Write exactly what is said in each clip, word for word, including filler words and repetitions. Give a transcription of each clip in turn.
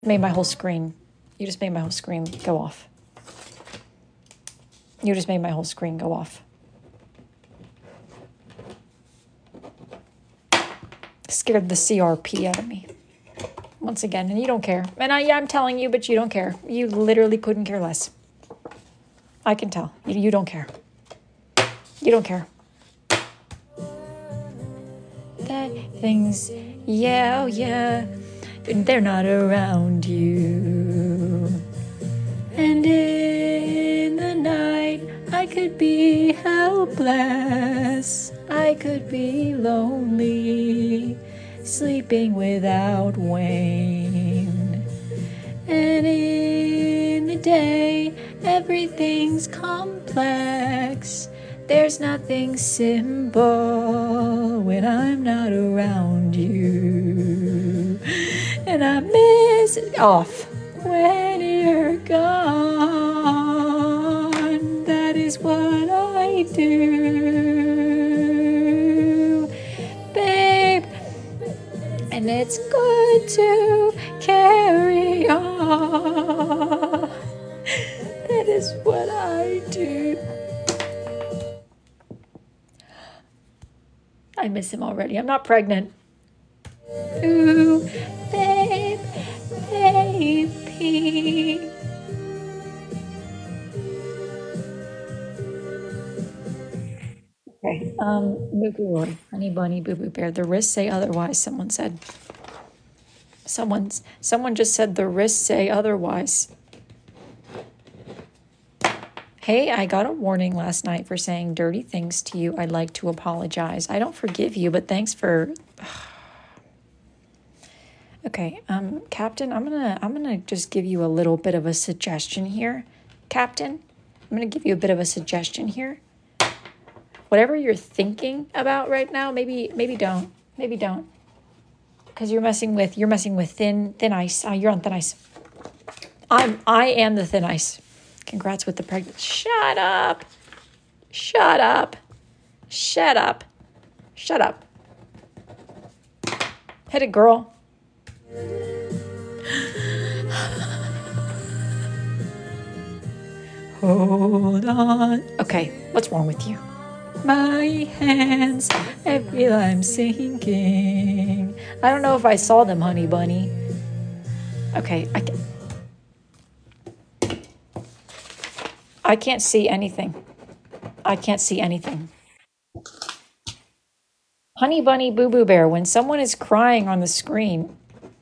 Made my whole screen. You just made my whole screen go off. You just made my whole screen go off. Scared the C R P out of me. Once again, and you don't care. And I, yeah, I'm telling you, but you don't care. You literally couldn't care less. I can tell. You, you don't care. You don't care. That things, yeah, oh yeah, they're not around you. And in the night, I could be helpless. I could be lonely, sleeping without Wayne. And in the day, everything's complex. There's nothing simple when I'm not around you. And I miss it off when you're gone. That is what I do, babe. And it's good to carry on. That is what I do. I miss him already. I'm not pregnant. Ooh, babe, baby. Okay. Um, Boo Boo Roy, Honey Bunny, Boo Boo Bear. The risks say otherwise. Someone said. Someone's. Someone just said the risks say otherwise. Hey, I got a warning last night for saying dirty things to you. I'd like to apologize. I don't forgive you, but thanks for. Okay, um, Captain, I'm gonna I'm gonna just give you a little bit of a suggestion here, Captain. I'm gonna give you a bit of a suggestion here. Whatever you're thinking about right now, maybe maybe don't, maybe don't, because you're messing with you're messing with thin thin ice. Uh, you're on thin ice. I'm I am the thin ice. Congrats with the pregnancy. Shut up. Shut up. Shut up. Shut up. Hit it, girl. Hold on. Okay, what's wrong with you? My hands, I feel I'm sinking. I don't know if I saw them, honey bunny. Okay, I can. I can't see anything. I can't see anything. Honey Bunny Boo Boo Bear, when someone is crying on the screen.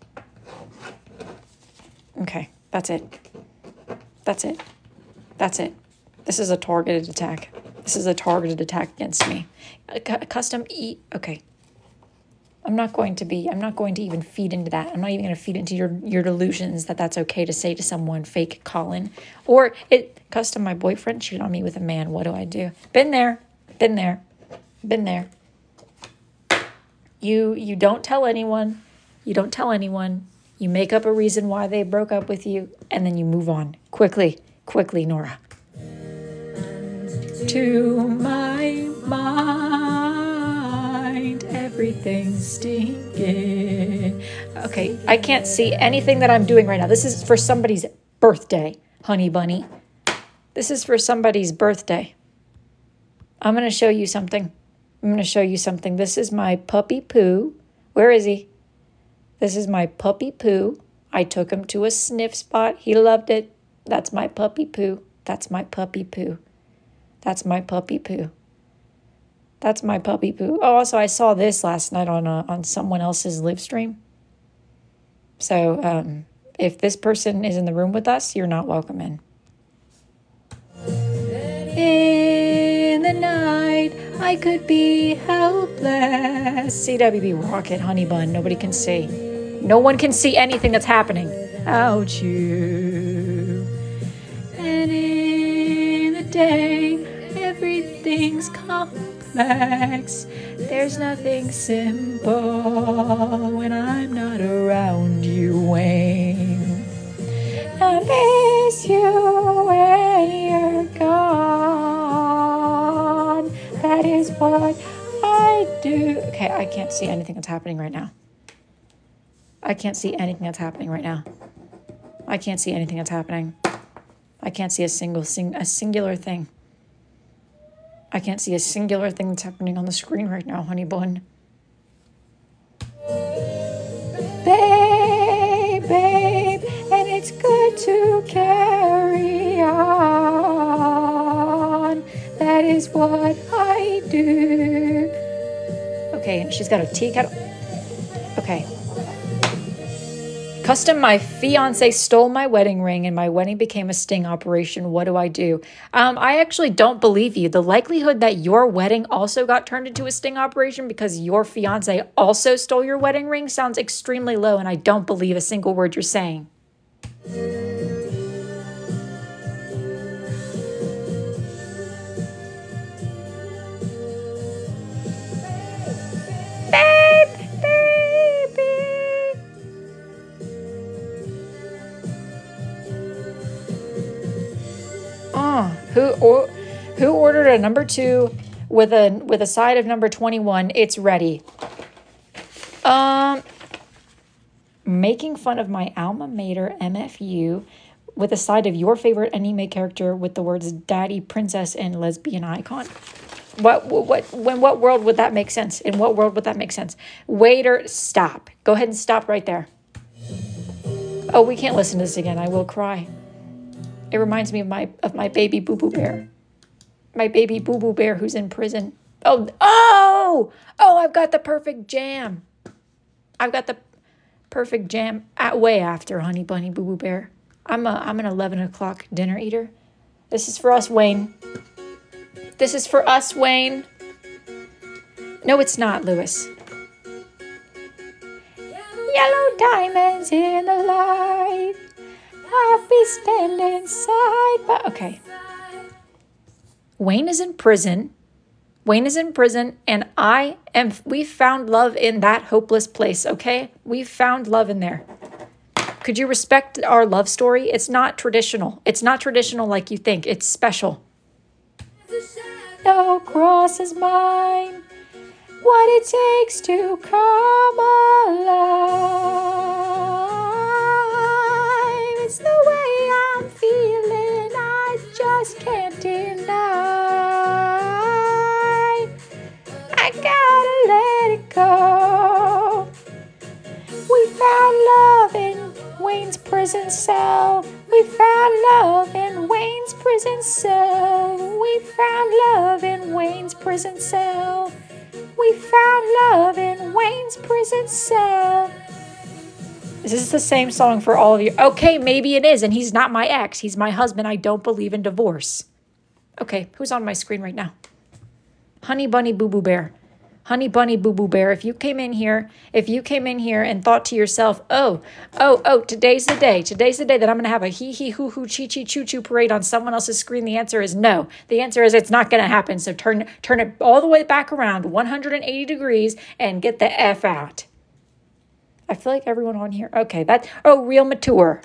Okay, that's it. That's it. That's it. This is a targeted attack. This is a targeted attack against me. A, a custom E. Okay. I'm not going to be, I'm not going to even feed into that. I'm not even going to feed into your, your delusions that that's okay to say to someone, fake Colin. Or it, custom, my boyfriend cheated on me with a man. What do I do? Been there. Been there. Been there. You, you don't tell anyone. You don't tell anyone. You make up a reason why they broke up with you, and then you move on. Quickly. Quickly, Nora. To my mind, everything's stinking. Okay, I can't see anything that I'm doing right now. This is for somebody's birthday, honey bunny. This is for somebody's birthday. I'm going to show you something. I'm going to show you something. This is my puppy Pooh. Where is he? This is my puppy Pooh. I took him to a sniff spot. He loved it. That's my puppy Pooh. That's my puppy Pooh. That's my puppy Pooh. That's my puppy Pooh. Oh, also, I saw this last night on a, on someone else's live stream. So, um, if this person is in the room with us, you're not welcome in. In the night, I could be helpless. C W B Rocket, honey bun. Nobody can see. No one can see anything that's happening. Ouch you. And in the day, everything's complex. There's nothing simple when I'm not around you, Wayne. I miss you when you're gone. That is what I do. Okay, I can't see anything that's happening right now. I can't see anything that's happening right now. I can't see anything that's happening. I can't see a single sing a singular thing. I can't see a singular thing that's happening on the screen right now, honey bun. Babe, babe, and it's good to carry on. That is what I do. Okay, and she's got a tea kettle. Okay. Custom, my fiance stole my wedding ring and my wedding became a sting operation. What do I do? Um, I actually don't believe you. The likelihood that your wedding also got turned into a sting operation because your fiance also stole your wedding ring sounds extremely low, and I don't believe a single word you're saying. Who or, who ordered a number two with a with a side of number twenty-one? It's ready. Um, making fun of my alma mater M F U with a side of your favorite anime character with the words "daddy, princess," and lesbian icon. What what when what world would that make sense? In what world would that make sense? Waiter, stop. Go ahead and stop right there. Oh, we can't listen to this again. I will cry. It reminds me of my of my baby Boo Boo Bear. My baby Boo Boo Bear who's in prison. Oh, oh, oh, I've got the perfect jam. I've got the perfect jam at way after Honey Bunny Boo Boo Bear. I'm a I'm an eleven o'clock dinner eater. This is for us, Wayne. This is for us, Wayne. No, it's not, Lewis. Yellow diamonds in the light. I'll be standing side by... Okay. Wayne is in prison. Wayne is in prison, and I am... We found love in that hopeless place, okay? We found love in there. Could you respect our love story? It's not traditional. It's not traditional like you think. It's special. No cross is mine. What it takes to come alive. It's the way I'm feeling, I just can't deny. I gotta let it go. We found love in Wayne's prison cell. We found love in Wayne's prison cell. We found love in Wayne's prison cell. We found love in Wayne's prison cell. Is this the same song for all of you? Okay, maybe it is, and he's not my ex. He's my husband. I don't believe in divorce. Okay, who's on my screen right now? Honey Bunny Boo Boo Bear. Honey Bunny Boo Boo Bear, if you came in here, if you came in here and thought to yourself, oh, oh, oh, today's the day. Today's the day that I'm going to have a hee-hee, hoo-hoo, chee-chee, choo-choo parade on someone else's screen. The answer is no. The answer is it's not going to happen. So turn, turn it all the way back around one hundred eighty degrees and get the F out. I feel like everyone on here. Okay, that, oh, real mature.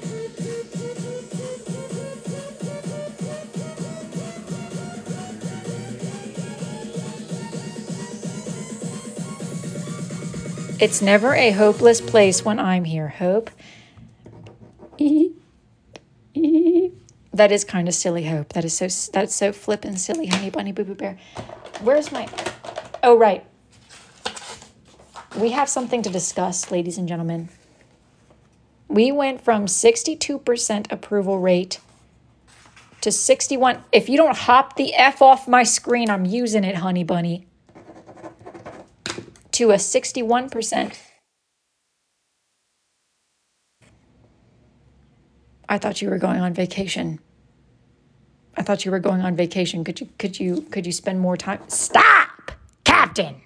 It's never a hopeless place when I'm here. Hope. That is kind of silly, Hope. That is so, that's so flippin' silly, Honey Bunny Boo Boo Bear. Where's my, oh, right. We have something to discuss, ladies and gentlemen. We went from sixty-two percent approval rate to sixty-one. If you don't hop the F off my screen, I'm using it, Honey Bunny. To a sixty-one percent. I thought you were going on vacation. I thought you were going on vacation. Could you could you could you spend more time? Stop, Captain.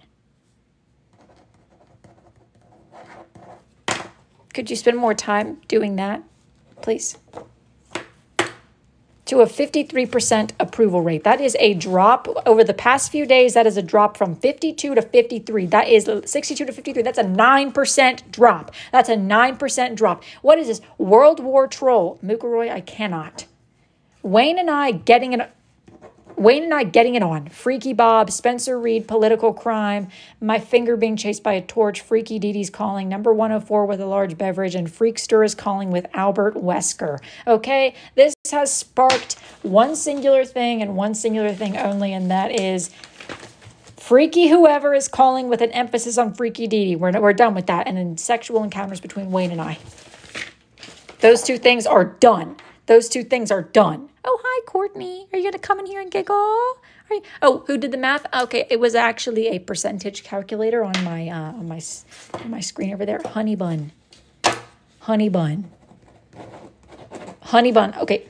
Could you spend more time doing that, please? To a fifty-three percent approval rate. That is a drop over the past few days. That is a drop from fifty-two to fifty-three. That is sixty-two to fifty-three. That's a nine percent drop. That's a nine percent drop. What is this? World War Troll. Mukaroy, I cannot. Wayne and I getting in a... Wayne and I getting it on. Freaky Bob, Spencer Reed, political crime, my finger being chased by a torch, Freaky Dee Dee's calling, number one oh four with a large beverage, and Freakster is calling with Albert Wesker. Okay, this has sparked one singular thing and one singular thing only, and that is Freaky whoever is calling with an emphasis on Freaky Dee Dee. We're, we're done with that. And then sexual encounters between Wayne and I. Those two things are done. Those two things are done. Oh, hi, Courtney. Are you going to come in here and giggle? Are you... Oh, who did the math? Okay, it was actually a percentage calculator on my uh, on my on my screen over there. Honey bun. Honey bun. Honey bun. Okay.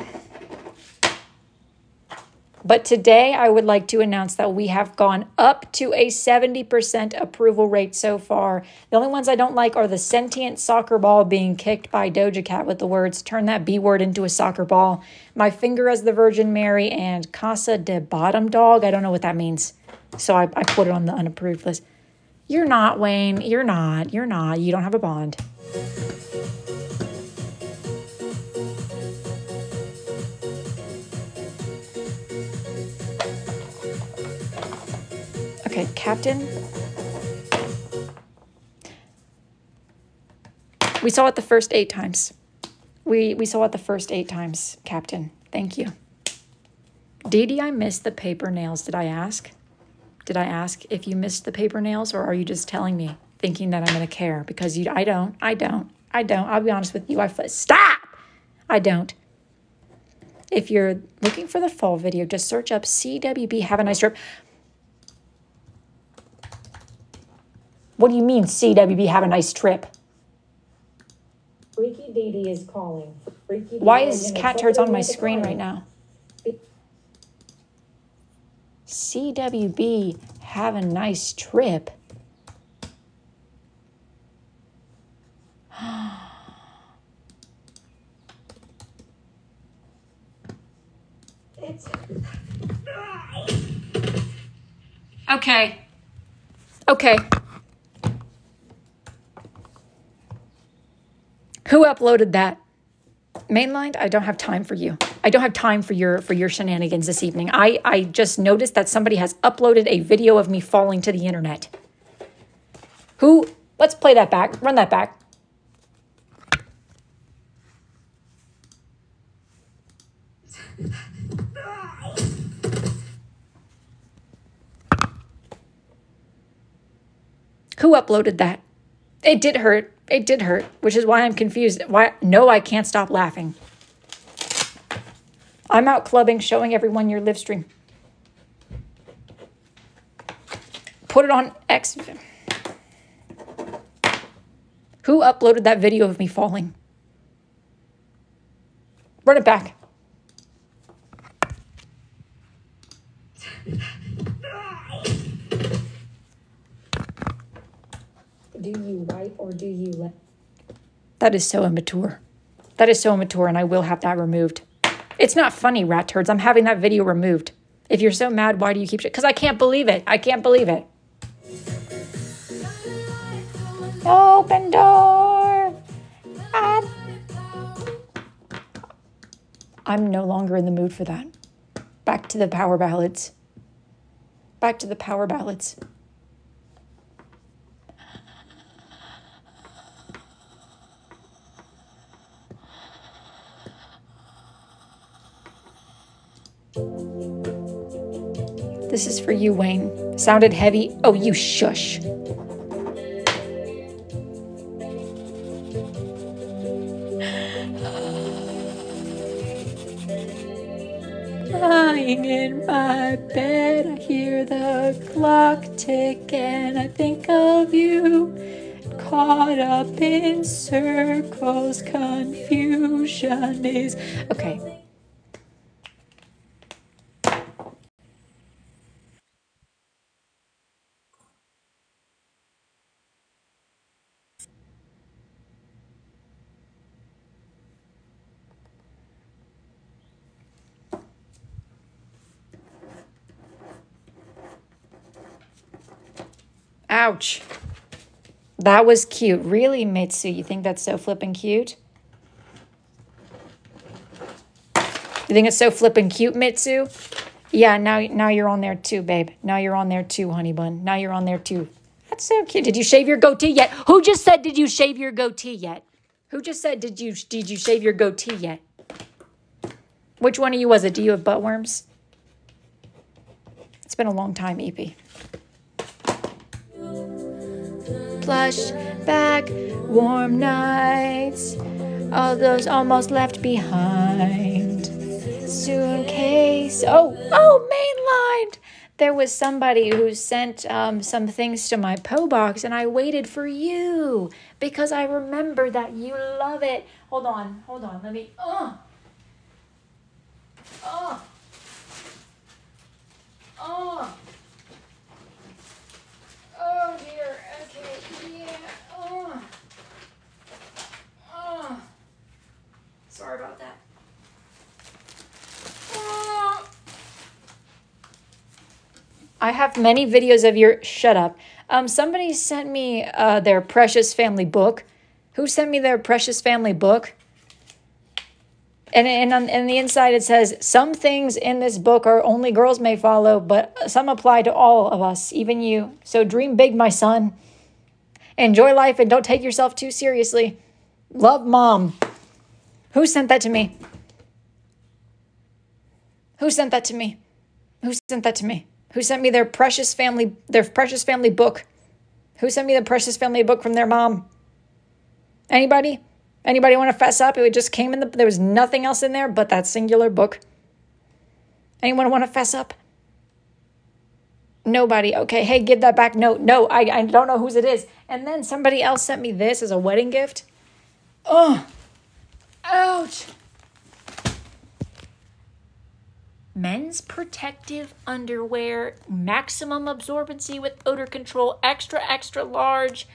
But today I would like to announce that we have gone up to a seventy percent approval rate so far. The only ones I don't like are the sentient soccer ball being kicked by Doja Cat with the words, turn that B word into a soccer ball. My finger as the Virgin Mary and Casa de Bottom Dog. I don't know what that means. So I, I put it on the unapproved list. You're not, Wayne. You're not. You're not. You don't have a bond. Okay, Captain. We saw it the first eight times. We we saw it the first eight times, Captain. Thank you. Dee Dee, I missed the paper nails. Did I ask? Did I ask if you missed the paper nails, or are you just telling me, thinking that I'm going to care? Because you, I don't. I don't. I don't. I'll be honest with you. I stop. I don't. If you're looking for the fall video, just search up C W B. Have a nice trip. What do you mean, C W B, have a nice trip? Freaky Dee Dee is calling. Freaky Why is cat turds on my screen right now? C W B, have a nice trip. It's... Okay. Okay. Who uploaded that? Mainlined? I don't have time for you. I don't have time for your for your shenanigans this evening. I, I just noticed that somebody has uploaded a video of me falling to the internet. Who? Let's play that back. Run that back. Who uploaded that? It did hurt. It did hurt, which is why I'm confused. Why? No, I can't stop laughing. I'm out clubbing, showing everyone your live stream. Put it on X. Who uploaded that video of me falling? Run it back. Do you write or do you let? That is so immature. That is so immature, and I will have that removed. It's not funny, rat turds. I'm having that video removed. If you're so mad, why do you keep shit? Because I can't believe it. I can't believe it. Open door. I... I'm no longer in the mood for that. Back to the power ballads. Back to the power ballads. This is for you, Wayne. Sounded heavy. Oh, you shush. Lying in my bed, I hear the clock tick and I think of you. Caught up in circles, confusion is... Okay. Ouch. That was cute. Really, Mitsu? You think that's so flippin' cute? You think it's so flippin' cute, Mitsu? Yeah, now now you're on there too, babe. Now you're on there too, honey bun. Now you're on there too. That's so cute. Did you shave your goatee yet? Who just said, did you shave your goatee yet? Who just said, did you did you shave your goatee yet? Which one of you was it? Do you have butt worms? It's been a long time, E P. Flush back, warm nights, all those almost left behind. Suitcase, oh, oh, mainlined. There was somebody who sent um, some things to my P O box, and I waited for you because I remember that you love it. Hold on, hold on, let me, oh, oh, oh, oh dear, okay, yeah, oh, oh, sorry about that. Oh. I have many videos of your, shut up. Um, somebody sent me uh, their Precious Family book. Who sent me their Precious Family book? And, and on and the inside it says, some things in this book are only girls may follow, but some apply to all of us, even you. So dream big, my son. Enjoy life and don't take yourself too seriously. Love, Mom. Who sent that to me? Who sent that to me? Who sent that to me? Who sent me their Precious Family, their Precious Family book? Who sent me the Precious Family book from their mom? Anybody? Anybody want to fess up? It just came in the, there was nothing else in there but that singular book. Anyone want to fess up? Nobody. Okay, hey, give that back. No, no, I, I don't know whose it is. And then somebody else sent me this as a wedding gift. Oh, ouch. Men's protective underwear, maximum absorbency with odor control, extra, extra large.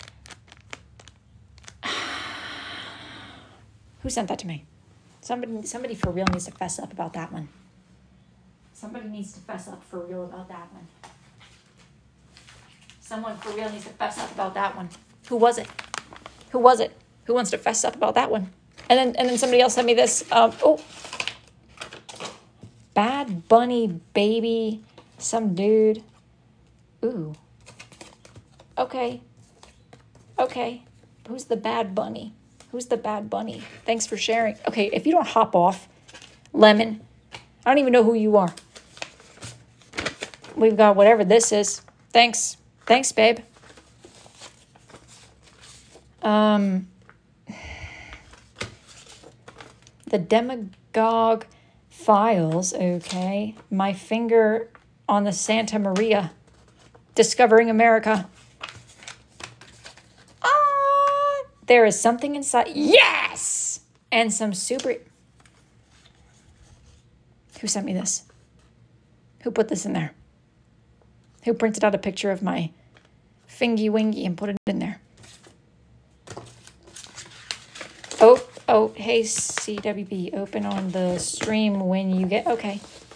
Who sent that to me? Somebody, somebody for real needs to fess up about that one. Somebody needs to fess up for real about that one. Someone for real needs to fess up about that one. Who was it? Who was it? Who wants to fess up about that one? And then, and then somebody else sent me this. Um, oh. Bad Bunny baby, some dude. Ooh. Okay. Okay. Who's the Bad Bunny? Who's the Bad Bunny? Thanks for sharing. Okay, if you don't hop off, Lemon, I don't even know who you are. We've got whatever this is. Thanks. Thanks, babe. Um, the Demagogue Files, okay. My finger on the Santa Maria. Discovering America. Ah, there is something inside. Yes! And some super... Who sent me this? Who put this in there? Who printed out a picture of my fingy wingy and put it in there? Oh, oh, hey, C W B, open on the stream when you get, okay.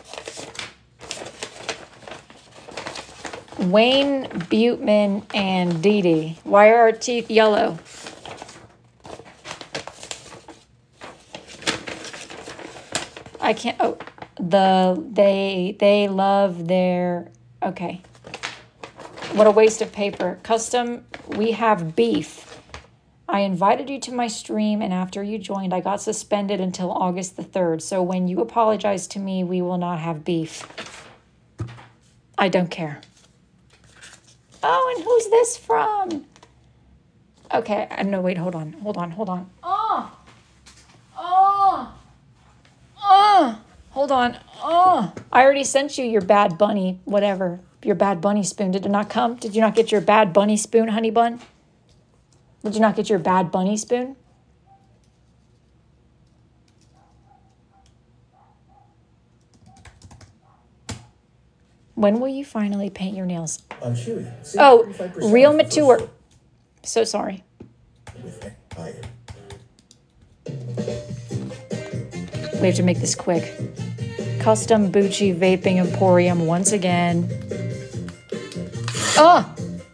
Wayne Buteman and Dee Dee. Why are our teeth yellow? I can't, oh, the, they, they love their, okay. What a waste of paper. Custom, we have beef. I invited you to my stream, and after you joined, I got suspended until August the third. So when you apologize to me, we will not have beef. I don't care. Oh, and who's this from? Okay, uh, no, wait, hold on, hold on, hold on. Oh! Oh! Oh! Hold on. Oh! I already sent you your Bad Bunny, whatever, your Bad Bunny spoon. Did it not come? Did you not get your Bad Bunny spoon, honey bun? Did you not get your Bad Bunny spoon? When will you finally paint your nails? I'm Chewy. Oh, real mature. So sorry. We have to make this quick. Custom Bucci Vaping Emporium once again. Oh!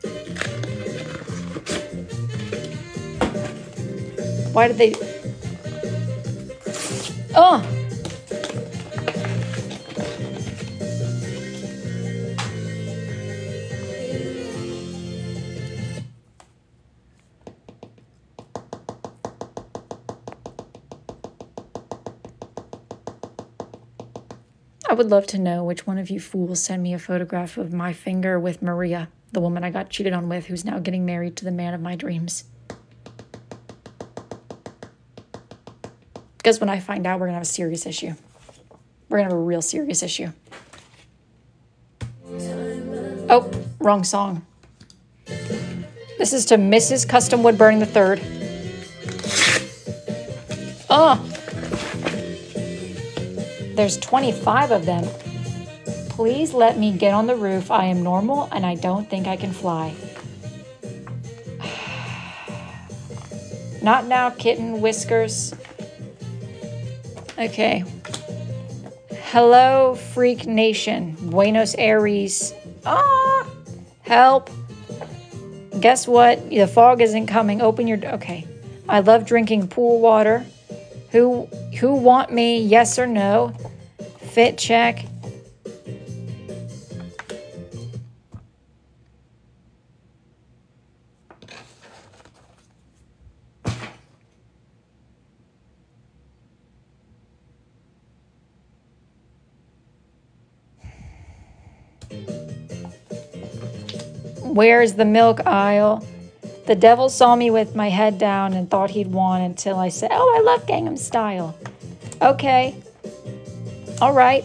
Why did they... Oh! I would love to know which one of you fools sent me a photograph of my finger with Maria, the woman I got cheated on with, who's now getting married to the man of my dreams. Because when I find out, we're going to have a serious issue. We're going to have a real serious issue. Oh, wrong song. This is to Missus Custom Wood Burning the Third. Oh! There's twenty-five of them. Please let me get on the roof. I am normal and I don't think I can fly. Not now, kitten whiskers. Okay. Hello, Freak Nation. Buenos Aires. Ah! Help. Guess what? The fog isn't coming. Open your... Okay. I love drinking pool water. Who, who want me? Yes or no? Fit check. Where's the milk aisle? The devil saw me with my head down and thought he'd won until I said, oh, I love Gangnam Style. Okay. All right.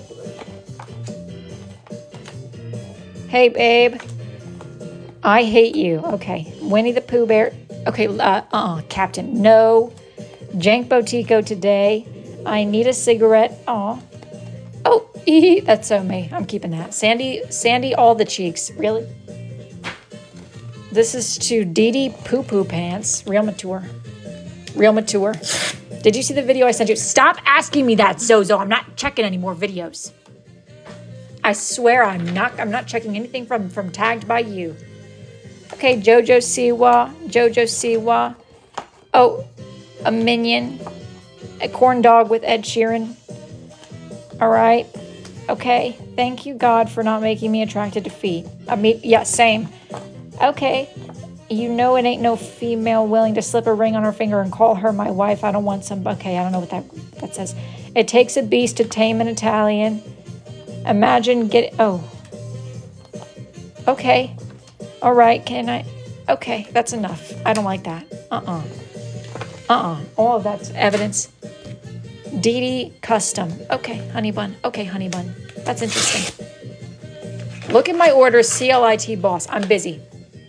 Hey, babe. I hate you. Okay. Winnie the Pooh Bear. Okay, uh, uh, Captain. No. Jank Botico today. I need a cigarette. Aw. Oh, ee, that's so me. I'm keeping that. Sandy, Sandy, all the cheeks. Really? This is to Dee Dee Poo Poo Pants. Real mature. Real mature. Did you see the video I sent you? Stop asking me that, Zozo. I'm not checking any more videos. I swear I'm not I'm not checking anything from, from tagged by you. Okay, Jojo Siwa. Jojo Siwa. Oh, a minion. A corn dog with Ed Sheeran. All right. Okay. Thank you, God, for not making me attracted to feet. I mean, yeah, same. Okay, you know it ain't no female willing to slip a ring on her finger and call her my wife. I don't want some... Okay, I don't know what that, that says. It takes a beast to tame an Italian. Imagine get... Oh. Okay. All right, can I... Okay, that's enough. I don't like that. Uh-uh. Uh-uh. All of that's evidence. Dee Dee Custom. Okay, honey bun. Okay, honey bun. That's interesting. Look at my orders, C L I T boss. I'm busy.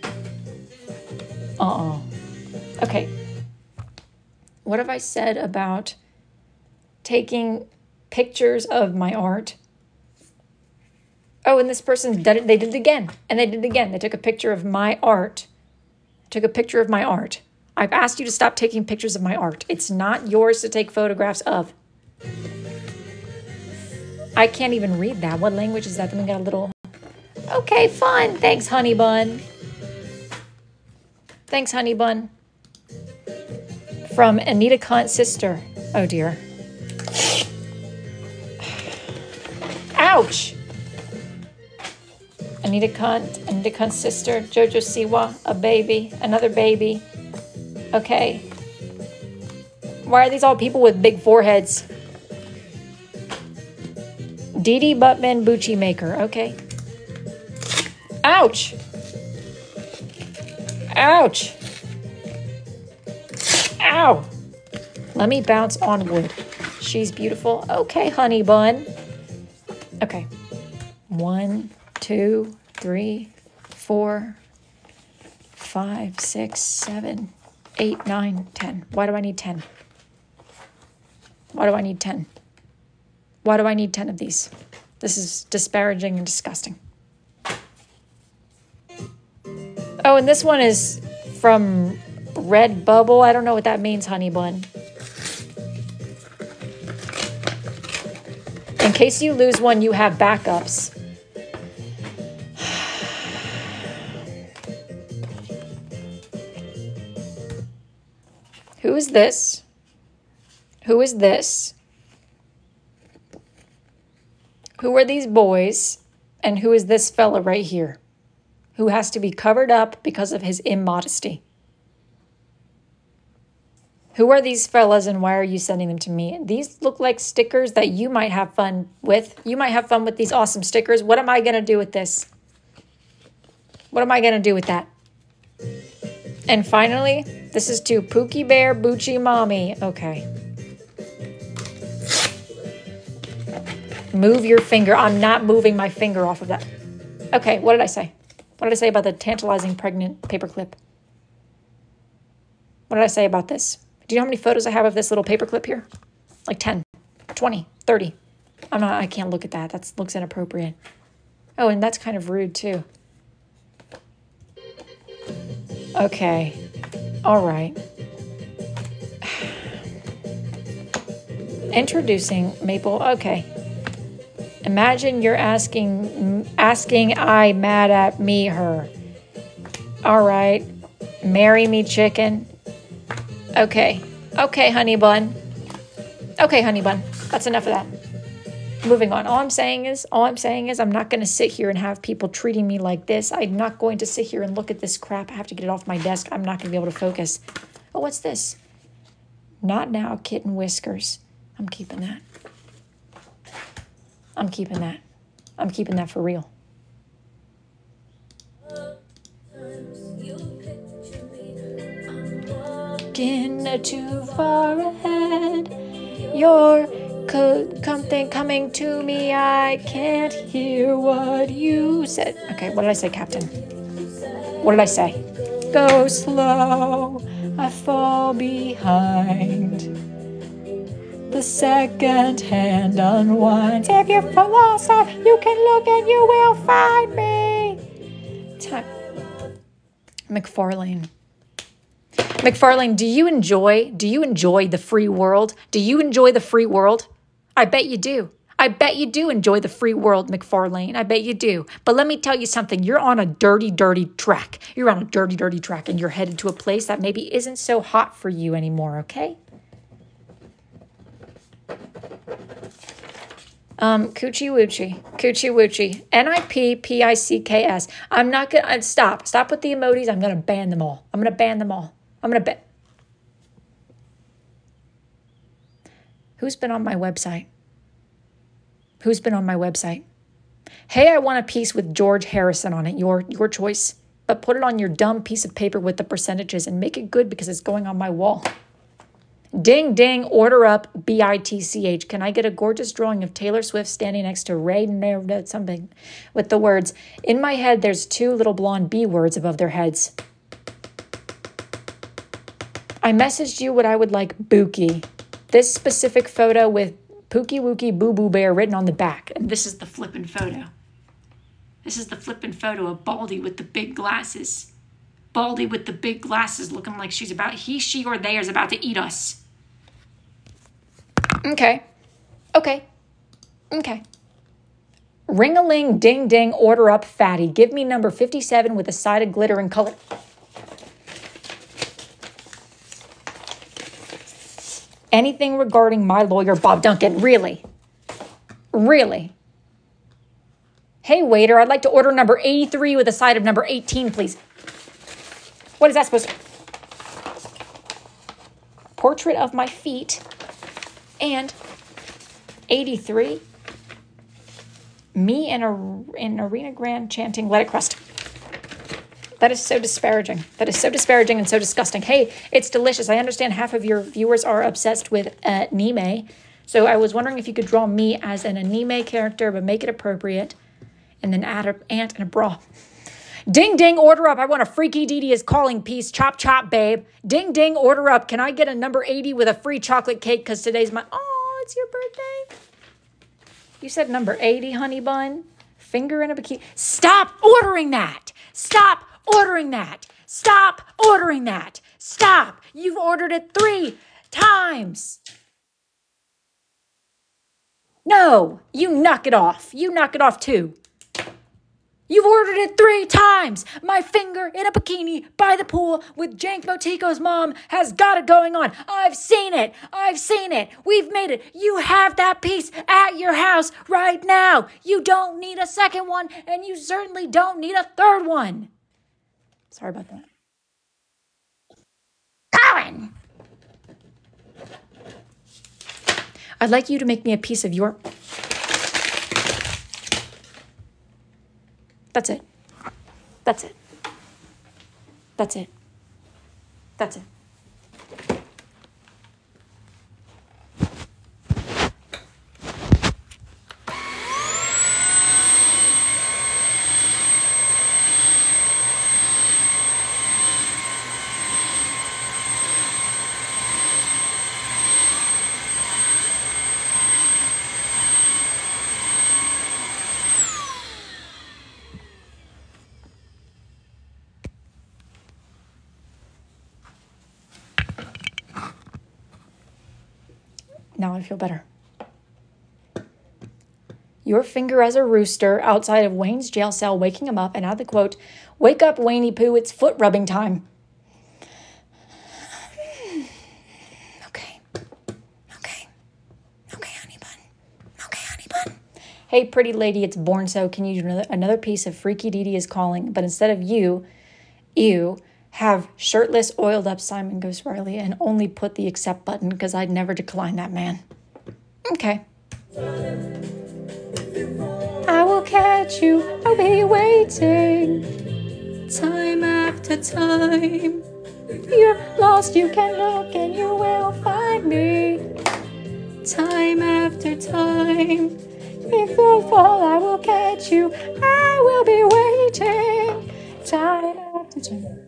Uh-uh. Okay. What have I said about taking pictures of my art? Oh, and this person did it. They did it again. And they did it again. They took a picture of my art. Took a picture of my art. I've asked you to stop taking pictures of my art. It's not yours to take photographs of. I can't even read that. What language is that? Then we got a little... Okay, fun. Thanks, honey bun. Thanks, honey bun. From Anita Cunt's sister. Oh, dear. Ouch. Anita Cunt, Anita Cunt's sister. Jojo Siwa, a baby. Another baby. Okay. Why are these all people with big foreheads? Dee Dee Buttman Bucci Maker. Okay. Ouch. Ouch. Ow. Let me bounce on wood. She's beautiful. Okay, honey bun. Okay. One, two, three, four, five, six, seven, eight, nine, ten. Why do I need ten? Why do I need ten? Why do I need ten of these? This is disparaging and disgusting. Oh, and this one is from Red Bubble. I don't know what that means, honey bun. In case you lose one, you have backups. Who is this? Who is this? Who are these boys? And who is this fella right here? Who has to be covered up because of his immodesty? Who are these fellas and why are you sending them to me? These look like stickers that you might have fun with. You might have fun with these awesome stickers. What am I going to do with this? What am I going to do with that? And finally, this is to Pookie Bear Bucci Mommy. Okay. Move your finger. I'm not moving my finger off of that. Okay, what did I say? What did I say about the tantalizing pregnant paperclip? What did I say about this? Do you know how many photos I have of this little paperclip here? Like ten, twenty, thirty. I'm not, I can't look at that. That looks inappropriate. Oh, and that's kind of rude too. Okay. All right. Introducing Maple. Okay. Imagine you're asking, asking I mad at me, her. All right. Marry me, chicken. Okay. Okay, honey bun. Okay, honey bun. That's enough of that. Moving on. All I'm saying is, all I'm saying is I'm not going to sit here and have people treating me like this. I'm not going to sit here and look at this crap. I have to get it off my desk. I'm not going to be able to focus. Oh, what's this? Not now, kitten whiskers. I'm keeping that. I'm keeping that. I'm keeping that for real. Getting too far ahead. You're co- something coming to me. I can't hear what you said. Okay, what did I say, Captain? What did I say? Go slow. I fall behind. The second hand unwinds. If you're philosopher, you can look and you will find me. Time. McFarlane. McFarlane, do you enjoy, do you enjoy the free world? Do you enjoy the free world? I bet you do. I bet you do enjoy the free world, McFarlane. I bet you do. But let me tell you something. You're on a dirty, dirty track. You're on a dirty, dirty track, and you're headed to a place that maybe isn't so hot for you anymore, okay? Um, Coochie Woochie, Coochie Woochie, N I P P I C K S. I'm not going to, stop. Stop with the emojis. I'm going to ban them all. I'm going to ban them all. I'm going to bet. Who's been on my website? Who's been on my website? Hey, I want a piece with George Harrison on it. Your, your choice. But put it on your dumb piece of paper with the percentages and make it good because it's going on my wall. Ding, ding, order up, B I T C H. Can I get a gorgeous drawing of Taylor Swift standing next to Ray, something, with the words, in my head, there's two little blonde B words above their heads. I messaged you what I would like, Bookie. This specific photo with Pookie Wookie Boo Boo Bear written on the back. And this is the flippin' photo. This is the flippin' photo of Baldy with the big glasses. Baldy with the big glasses looking like she's about, he, she, or they is about to eat us. Okay. Okay. Okay. Ring-a-ling, ding-ding, order up, fatty. Give me number fifty-seven with a side of glitter and color. Anything regarding my lawyer, Bob Duncan. Really? Really? Hey, waiter, I'd like to order number eighty-three with a side of number eighteen, please. What is that supposed to... Portrait of my feet. And eighty-three. Me in a in Arena Grande chanting, let it crust. That is so disparaging. That is so disparaging and so disgusting. Hey, it's delicious. I understand half of your viewers are obsessed with uh, anime. So I was wondering if you could draw me as an anime character, but make it appropriate. And then add an ant and a bra. Ding, ding, order up. I want a Freaky Dee is calling piece. Chop, chop, babe. Ding, ding, order up. Can I get a number eighty with a free chocolate cake? Because today's my... Oh, it's your birthday. You said number eighty, honey bun. Finger in a bikini. Stop ordering that. Stop ordering that. Stop ordering that. Stop. You've ordered it three times. No, you knock it off. You knock it off too. You've ordered it three times. My finger in a bikini by the pool with Jank Motico's mom has got it going on. I've seen it. I've seen it. We've made it. You have that piece at your house right now. You don't need a second one, and you certainly don't need a third one. Sorry about that. Colin! I'd like you to make me a piece of your... That's it. That's it. That's it. That's it. Now I feel better. Your finger as a rooster outside of Wayne's jail cell, waking him up, and add the quote, "Wake up, Wayne Poo, it's foot rubbing time." Okay. Okay. Okay, honey bun. Okay, honey bun. Hey, pretty lady, it's born so. Can you do another, another piece of Freaky Dee Dee is calling, but instead of you, ew, have shirtless, oiled up Simon Ghost Riley and only put the accept button because I'd never decline that man. Okay. I will catch you, I'll be waiting. Time after time. If you're lost, you can look and you will find me. Time after time. If you fall, I will catch you, I will be waiting. Time after time.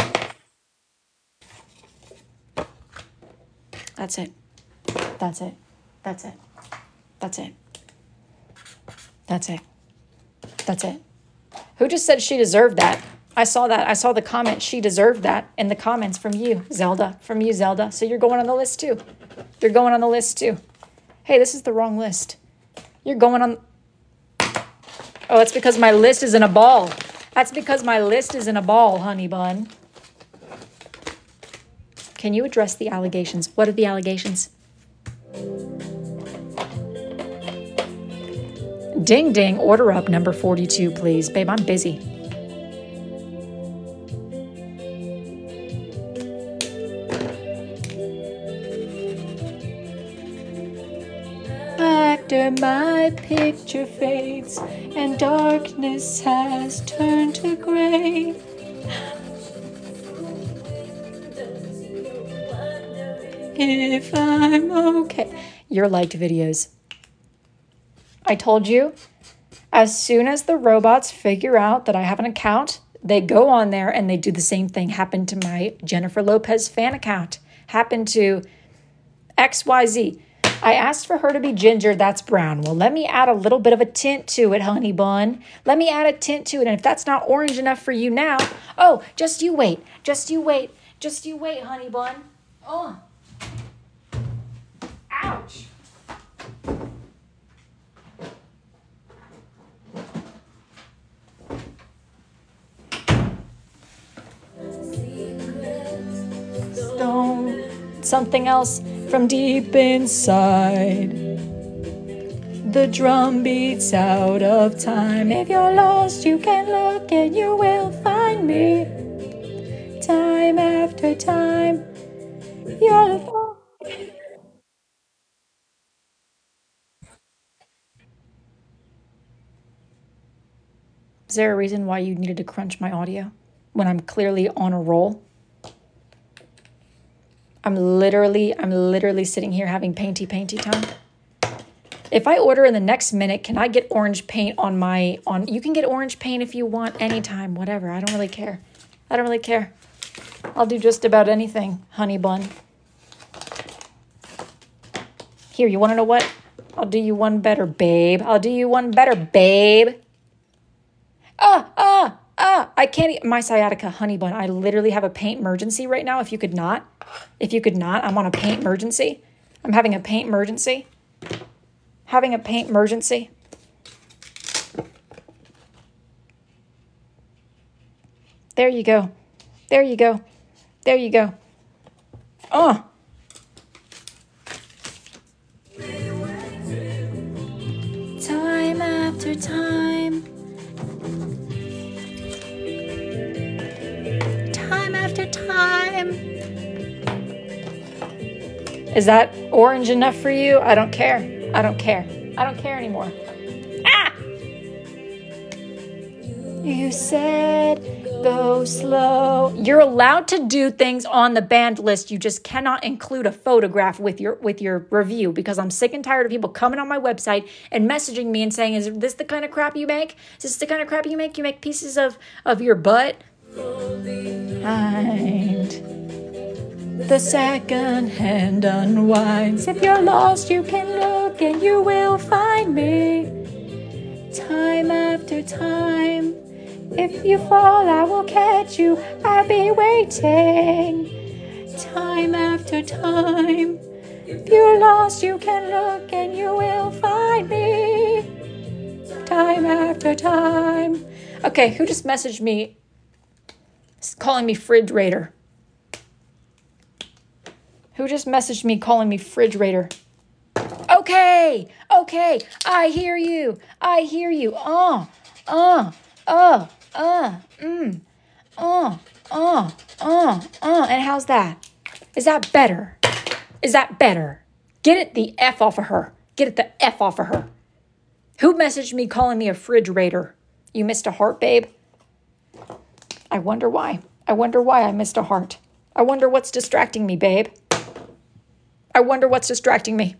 That's it. That's it. That's it. That's it. That's it. That's it. Who just said she deserved that? I saw that. I saw the comment. She deserved that in the comments from you, Zelda. From you, Zelda. So you're going on the list too. You're going on the list too. Hey, this is the wrong list. You're going on. Oh, it's because my list is in a ball. That's because my list is in a ball, honey bun. Can you address the allegations? What are the allegations? Ding, ding, order up number forty-two, please. Babe, I'm busy. After my picture fades and darkness has turned to gray, if I'm okay. Your liked videos. I told you, as soon as the robots figure out that I have an account, they go on there and they do the same thing. Happened to my Jennifer Lopez fan account. Happened to X Y Z. I asked for her to be ginger, that's brown. Well, let me add a little bit of a tint to it, honey bun. Let me add a tint to it. And if that's not orange enough for you now, oh, just you wait. Just you wait. Just you wait, honey bun. Oh. Ouch. Stone. Something else from deep inside. The drum beats out of time. If you're lost, you can look and you will find me. Time after time. You're the... Is there a reason why you needed to crunch my audio when I'm clearly on a roll? I'm literally, I'm literally sitting here having painty painty time. If I order in the next minute, can I get orange paint on my, on, you can get orange paint if you want anytime, whatever. I don't really care. I don't really care. I'll do just about anything, honey bun. Here, you want to know what? I'll do you one better, babe. I'll do you one better, babe. Ah, ah, ah, I can't eat my sciatica, honey bun. I literally have a paint emergency right now. If you could not, if you could not, I'm on a paint emergency. I'm having a paint emergency. Having a paint emergency. There you go. There you go. There you go. Oh. Time after time. Time after time. Is that orange enough for you? I don't care. I don't care. I don't care anymore. Ah! You said go slow. You're allowed to do things on the banned list. You just cannot include a photograph with your with your review, because I'm sick and tired of people coming on my website and messaging me and saying, is this the kind of crap you make? Is this the kind of crap you make? You make pieces of, of your butt? Find the second hand unwinds. If you're lost, you can look and you will find me. Time after time. If you fall, I will catch you. I'll be waiting. Time after time. If you're lost, you can look and you will find me. Time after time. Okay, who just messaged me calling me Fridge Raider? Who just messaged me calling me Fridge Raider? Okay, okay, I hear you. I hear you. Uh, uh, uh. Uh, mm, uh, uh, uh, uh. And how's that? Is that better? Is that better? Get it the F off of her. Get it the F off of her. Who messaged me calling me a Fridge Raider? You missed a heart, babe? I wonder why. I wonder why I missed a heart. I wonder what's distracting me, babe. I wonder what's distracting me.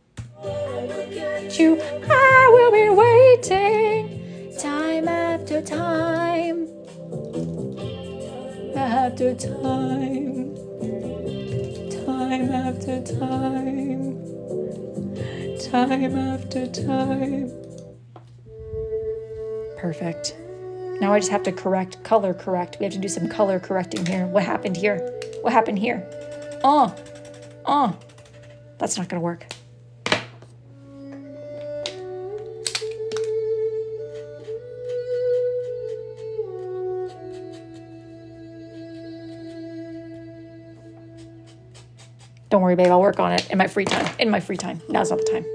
You, I will be waiting. Time after time, after time, time after time, time after time. Perfect. Now I just have to correct, color correct. We have to do some color correcting here. What happened here? What happened here? Oh, oh, that's not gonna work. Don't worry, babe. I'll work on it in my free time. In my free time. Now's not the time.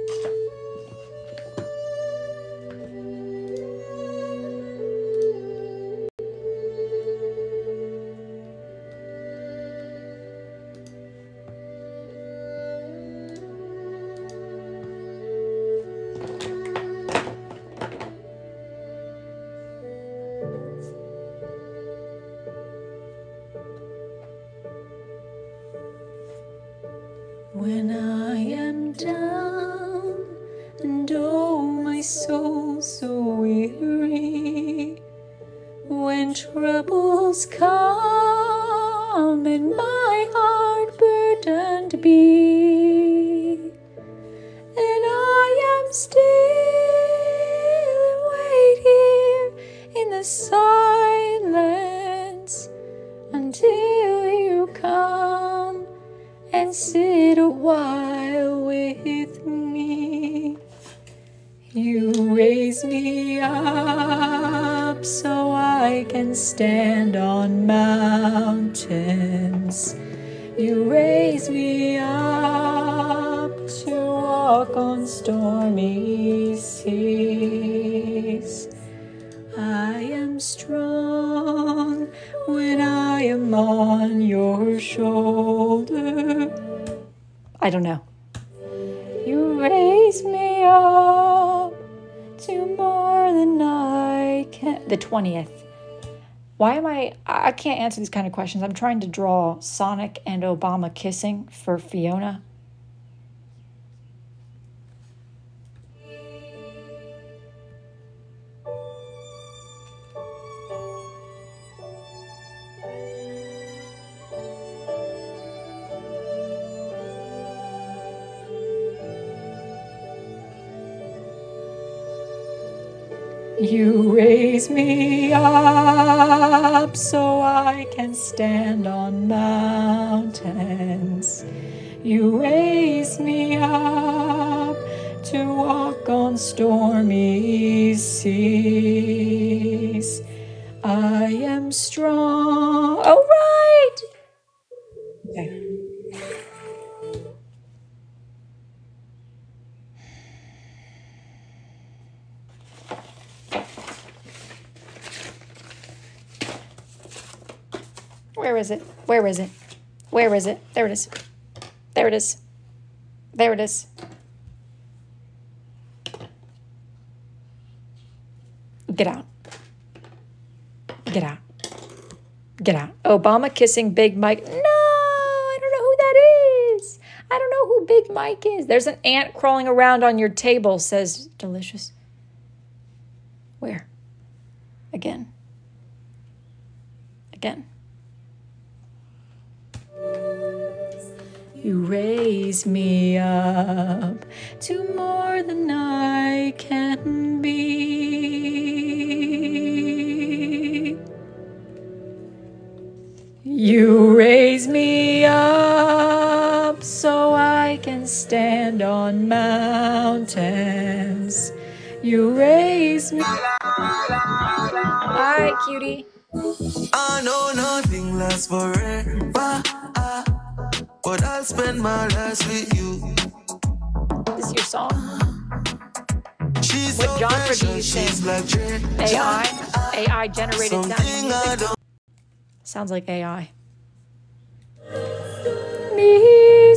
When I am down and oh my soul so weary, when troubles come and my heart burdened be, and I am still and wait here in the silence until you come and sit a while with me. You raise me up so I can stand on mountains. You raise me up to walk on stormy seas. I am strong when I am on your shoulder. I don't know. You raise me up to more than I can. The twentieth. Why am I, I can't answer these kind of questions. I'm trying to draw Sonic and Obama kissing for Fiona. You raise me up so I can stand on mountains. You raise me up to walk on stormy seas. I am strong. All right. Okay. Where is it? Where is it? Where is it? There it is. There it is. There it is. Get out. Get out. Get out. Obama kissing Big Mike. No, I don't know who that is. I don't know who Big Mike is. There's an ant crawling around on your table, says Delicious. Where? Again. Again. You raise me up to more than I can be. You raise me up so I can stand on mountains. You raise me. Hi, cutie. I know nothing lasts forever, but I'll spend my last with you. This is your song? She's What so genre do precious, you sing? she's like A I? A I generated something sounding I music? don't. Sounds like A I. Me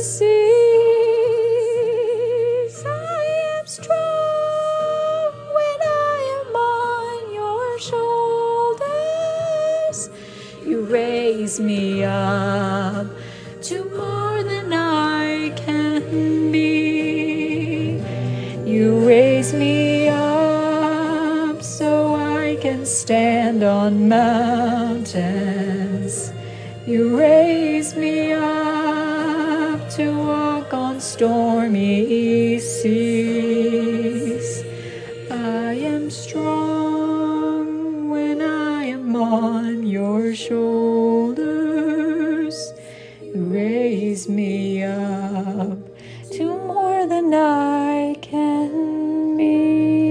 sees I am strong when I am on your shoulders. You raise me up to more than I can be. You raise me up so I can stand on mountains. You raise me up to walk on stormy seas. I am strong when I am on your shoulders. You raise me up to more than I can be.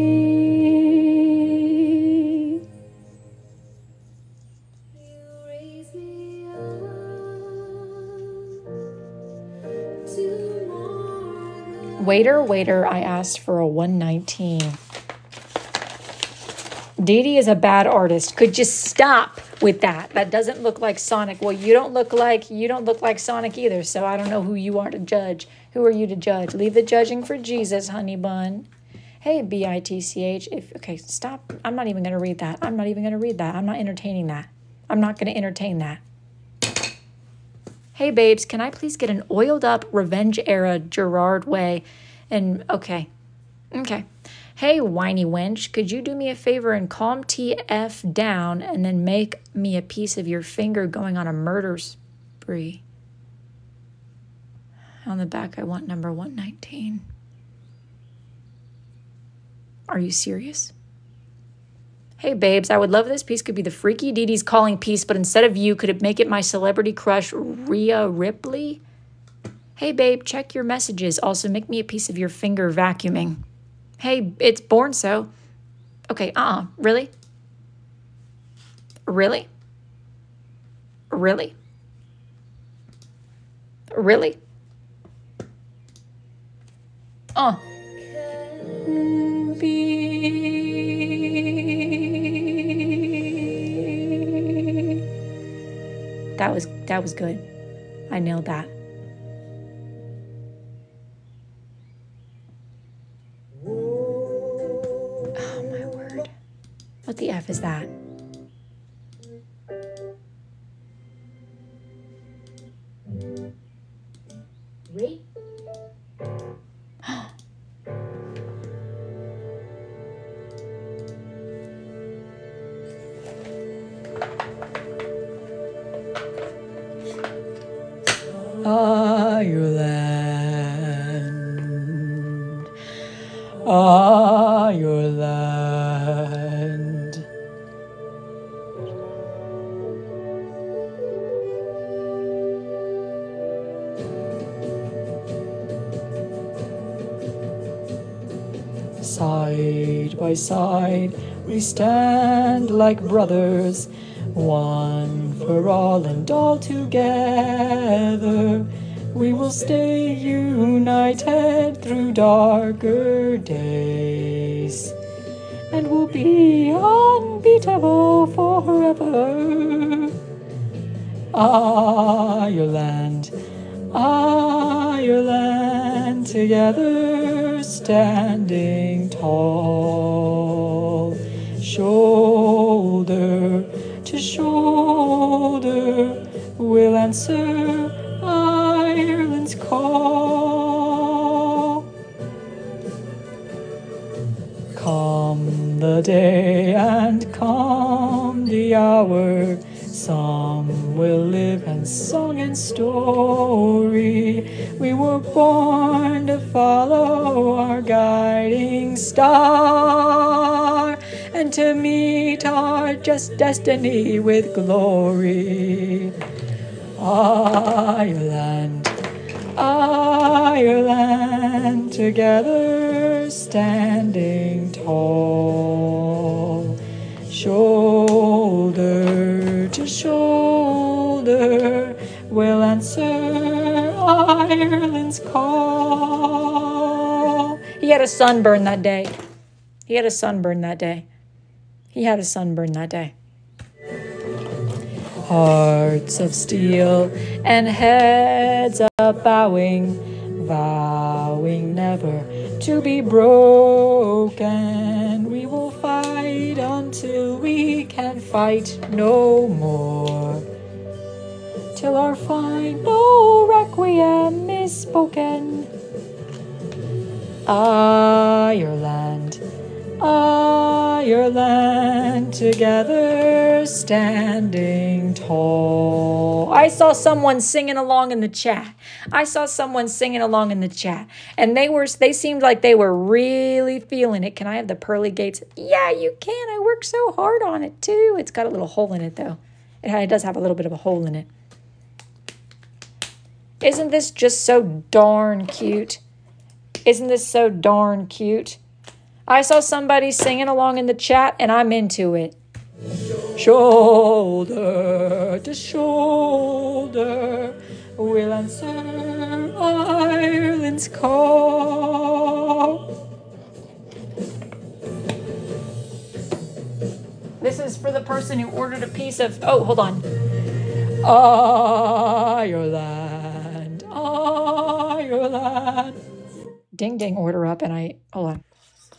Waiter, waiter, I asked for a one nineteen. Dee Dee is a bad artist. Could you stop with that? That doesn't look like Sonic. Well, you don't look like you don't look like Sonic either, so I don't know who you are to judge. Who are you to judge? Leave the judging for Jesus, honey bun. Hey, B I T C H. If okay, stop. I'm not even going to read that. I'm not even going to read that. I'm not entertaining that. I'm not going to entertain that. Hey, babes, can I please get an oiled up revenge era Gerard way? And okay. Okay. Hey, whiny wench, could you do me a favor and calm T F down and then make me a piece of your finger going on a murder spree? On the back, I want number one nineteen. Are you serious? Hey, babes, I would love if this piece could be the Freaky Dee Dee's Calling piece, but instead of you, could it make it my celebrity crush, Rhea Ripley? Hey, babe, check your messages. Also, make me a piece of your finger vacuuming. Hey, it's Born So. Okay, uh-uh. Really? Really? Really? Really? Uh. That was that was good. I nailed that. Oh my word. What the F is that? Wait. Ireland, Ireland. Side by side, we stand like brothers, one for all and all together. We will stay united through darker days, and we'll be unbeatable forever. Ireland, Ireland. land together, standing tall, shoulder to shoulder, we'll answer Ireland's call. Come the day and come the hour, some will live in song and story. We were born to follow our guiding star, and to meet our just destiny with glory. Ireland, Ireland, together standing tall, shoulder to shoulder, we'll answer Ireland's call. He had a sunburn that day. He had a sunburn that day. He had a sunburn that day. Hearts of steel and heads up bowing, vowing never to be broken. We will fight until we can fight no more, till our final requiem is spoken. Ireland, Ireland, together standing tall. I saw someone singing along in the chat. I saw someone singing along in the chat, and they were they seemed like they were really feeling it. Can I have the pearly gates? Yeah, you can. I worked so hard on it too. It's got a little hole in it though. It, it does have a little bit of a hole in it. Isn't this just so darn cute? Isn't this so darn cute? I saw somebody singing along in the chat, and I'm into it. Shoulder to shoulder, we'll answer Ireland's call. This is for the person who ordered a piece of... Oh, hold on. Ireland, Ireland. Ding, ding, order up, and I... Hold on.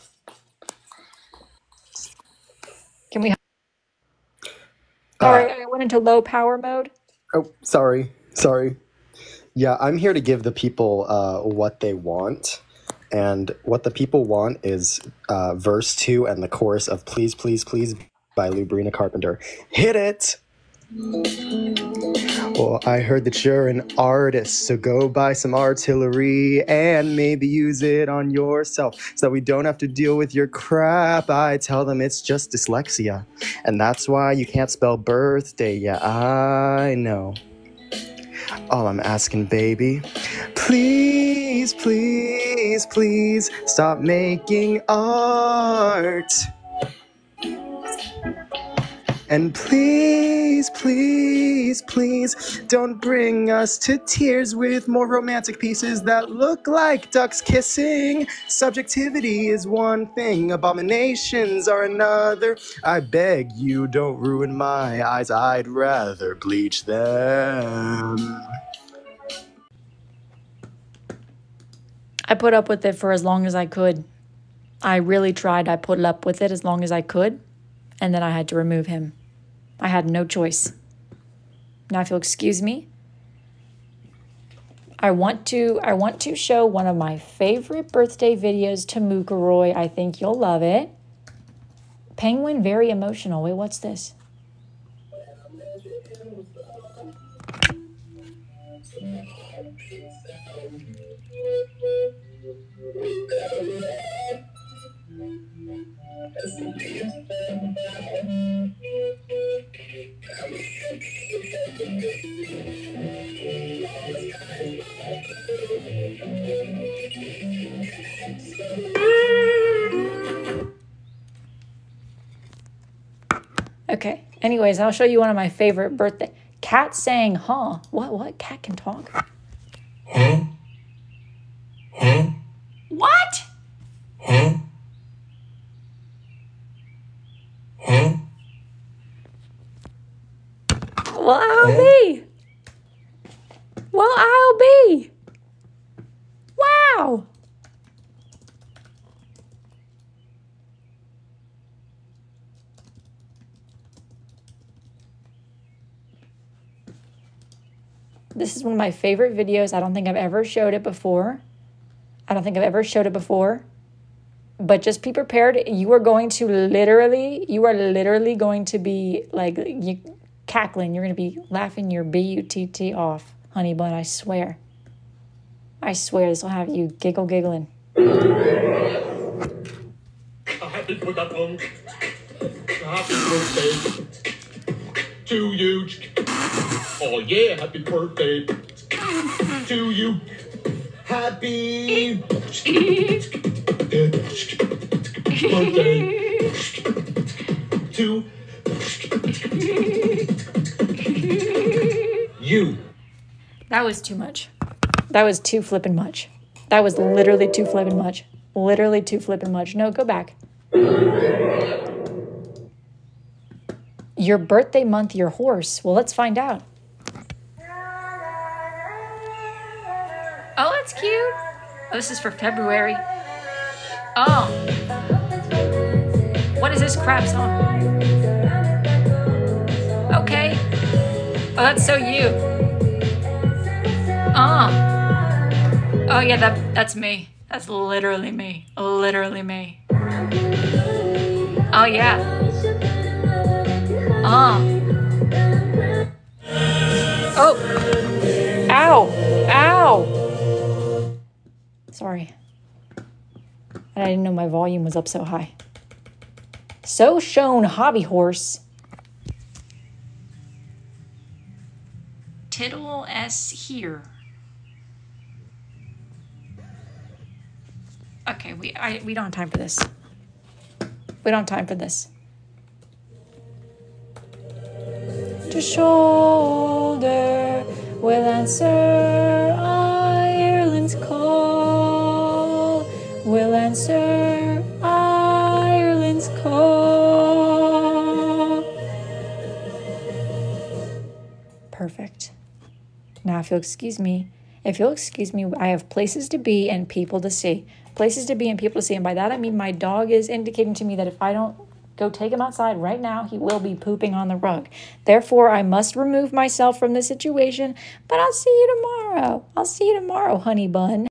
Can we... Sorry, Uh, I went into low power mode. oh, sorry, sorry. Yeah, I'm here to give the people uh, what they want. And what the people want is uh, verse two and the chorus of Please, Please, Please by Lubrina Carpenter. Hit it! Well, I heard that you're an artist, so go buy some artillery and maybe use it on yourself so that we don't have to deal with your crap. I tell them it's just dyslexia, and that's why you can't spell birthday. Yeah, I know. All I'm asking, baby, please, please, please stop making art. And please, please, please don't bring us to tears with more romantic pieces that look like ducks kissing. Subjectivity is one thing, abominations are another. I beg you, don't ruin my eyes, I'd rather bleach them. I put up with it for as long as I could. I really tried. I put up with it as long as I could, and then I had to remove him. I had no choice. Now if you'll excuse me, I want to I want to show one of my favorite birthday videos to Mookaroy. I think you'll love it. Penguin, very emotional. Wait, what's this? Okay. Anyways, I'll show you one of my favorite birthday. Cat saying, huh? What? What? Cat can talk? Huh? Huh? What? Huh? Huh? Well, I'll be. Well, I'll be. Wow. This is one of my favorite videos. I don't think I've ever showed it before. I don't think I've ever showed it before. But just be prepared. You are going to literally, you are literally going to be like you, cackling. You're going to be laughing your B U T T off, honey bun. I swear. I swear this will have you giggle giggling. Happy birthday to you. Oh yeah, happy birthday to you. Happy birthday to you. That was too much. That was too flippin' much. That was literally too flippin' much. Literally too flippin' much. No, go back. Your birthday month, your horse. Well, let's find out. Oh, that's cute. Oh, this is for February. Oh. What is this crap song? Okay. Oh, that's so you. Oh. Oh, yeah, that that's me. That's literally me. Literally me. Oh, yeah. Oh. Oh. Ow. Ow. Sorry. I didn't know my volume was up so high. So shown hobby horse. Tittle S here. Okay, we I we don't have time for this. We don't have time for this. To shoulder will answer Ireland's call. Will answer Ireland's call. Perfect. Now, if you'll excuse me, if you'll excuse me, I have places to be and people to see. Places to be and people to see. And by that, I mean my dog is indicating to me that if I don't go take him outside right now, he will be pooping on the rug. Therefore, I must remove myself from the situation. But I'll see you tomorrow. I'll see you tomorrow, honey bun.